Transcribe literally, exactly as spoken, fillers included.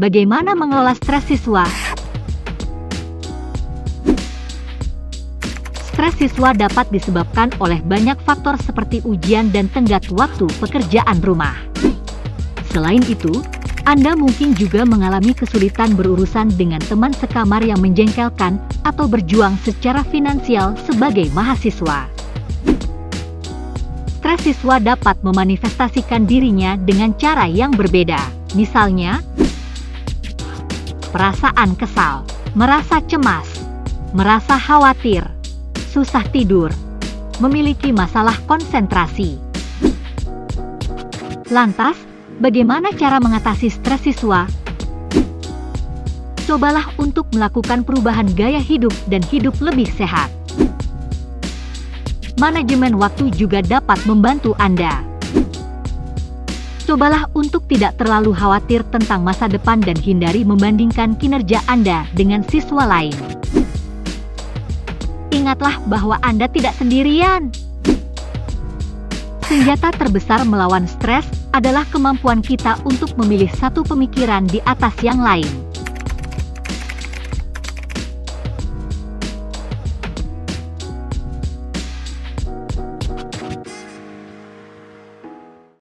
Bagaimana mengelola stres siswa? Stres siswa dapat disebabkan oleh banyak faktor seperti ujian dan tenggat waktu pekerjaan rumah. Selain itu, Anda mungkin juga mengalami kesulitan berurusan dengan teman sekamar yang menjengkelkan atau berjuang secara finansial sebagai mahasiswa. Stres siswa dapat memanifestasikan dirinya dengan cara yang berbeda. Misalnya, perasaan kesal, merasa cemas, merasa khawatir, susah tidur, memiliki masalah konsentrasi. Lantas, bagaimana cara mengatasi stres siswa? Cobalah untuk melakukan perubahan gaya hidup dan hidup lebih sehat. Manajemen waktu juga dapat membantu Anda. Cobalah untuk tidak terlalu khawatir tentang masa depan dan hindari membandingkan kinerja Anda dengan siswa lain. Ingatlah bahwa Anda tidak sendirian. Senjata terbesar melawan stres adalah kemampuan kita untuk memilih satu pemikiran di atas yang lain.